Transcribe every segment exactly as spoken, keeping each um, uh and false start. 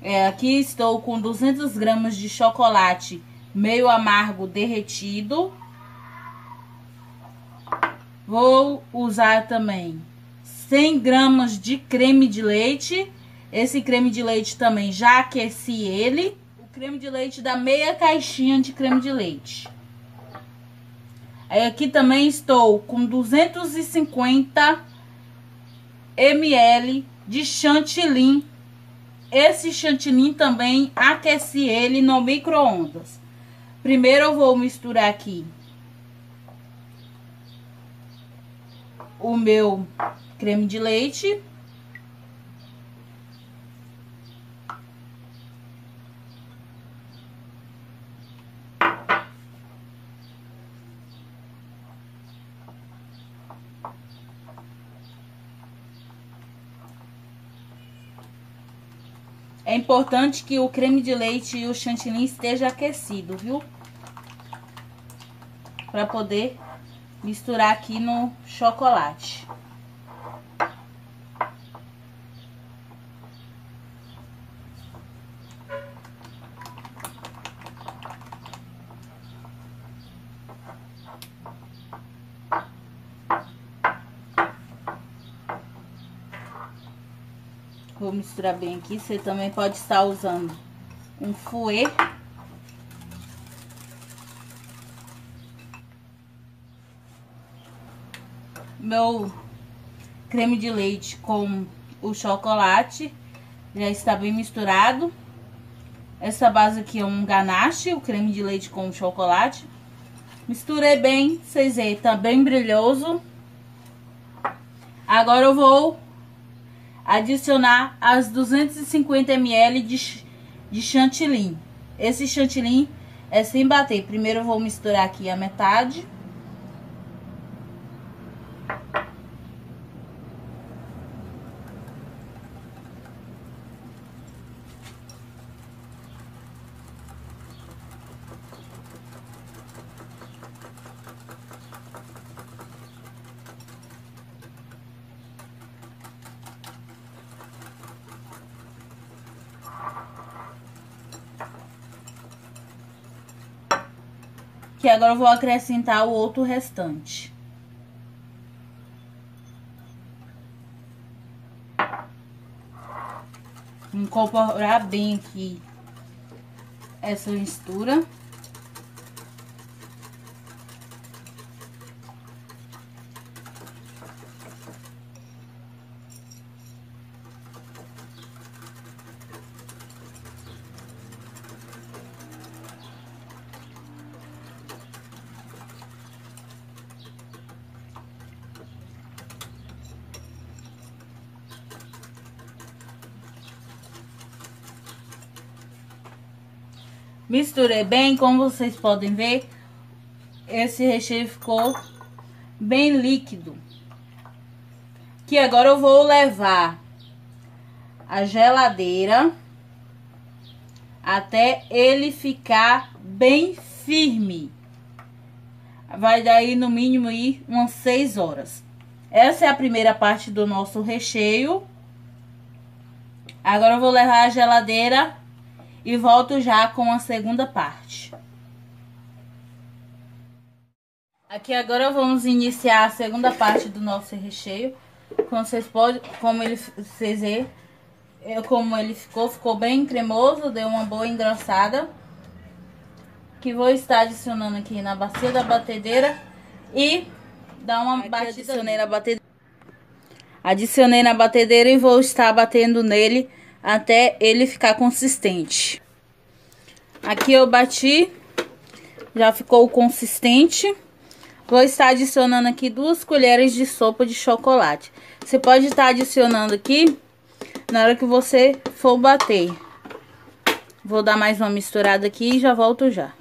É, aqui estou com duzentas gramas de chocolate meio amargo derretido. Vou usar também cem gramas de creme de leite. Esse creme de leite também já aqueci ele. O creme de leite da meia caixinha de creme de leite. Aí aqui também estou com duzentos e cinquenta mililitros de chantilly. Esse chantilly também aqueci ele no micro-ondas. Primeiro eu vou misturar aqui o meu creme de leite. É importante que o creme de leite e o chantilly esteja aquecido, viu? Para poder misturar aqui no chocolate. Vou misturar bem aqui. Você também pode estar usando um fouet. Meu creme de leite com o chocolate já está bem misturado. Essa base aqui é um ganache, o creme de leite com o chocolate. Misturei bem, vocês veem, tá bem brilhoso. Agora eu vou adicionar as duzentos e cinquenta mililitros de, de chantilly. Esse chantilly é sem bater. Primeiro eu vou misturar aqui a metade. Que agora eu vou acrescentar o outro restante. Incorporar bem aqui essa mistura. Misturei bem, como vocês podem ver, esse recheio ficou bem líquido. Que agora eu vou levar a geladeira até ele ficar bem firme. Vai daí no mínimo aí umas seis horas. Essa é a primeira parte do nosso recheio. Agora eu vou levar a geladeira e volto já com a segunda parte. Aqui agora vamos iniciar a segunda parte do nosso recheio. Como vocês podem, como ele, vocês verem, como ele ficou, ficou bem cremoso, deu uma boa engrossada. Que vou estar adicionando aqui na bacia da batedeira e dar uma batida. Adicionei na batedeira. Adicionei na batedeira e vou estar batendo nele até ele ficar consistente. Aqui eu bati, já ficou consistente. Vou estar adicionando aqui duas colheres de sopa de chocolate. Você pode estar adicionando aqui na hora que você for bater. Vou dar mais uma misturada aqui e já volto já.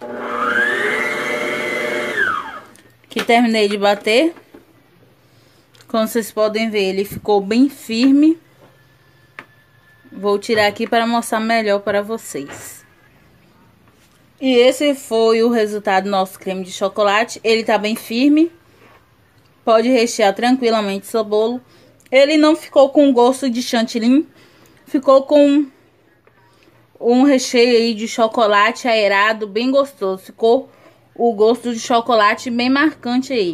Aqui terminei de bater. Como vocês podem ver, ele ficou bem firme. Vou tirar aqui para mostrar melhor para vocês. E esse foi o resultado do nosso creme de chocolate. Ele tá bem firme. Pode rechear tranquilamente seu bolo. Ele não ficou com gosto de chantilly. Ficou com um recheio aí de chocolate aerado bem gostoso. Ficou o gosto de chocolate bem marcante aí.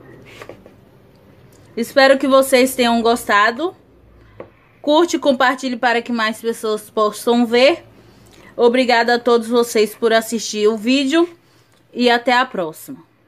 Espero que vocês tenham gostado. Curte e compartilhe para que mais pessoas possam ver. Obrigada a todos vocês por assistir o vídeo e até a próxima.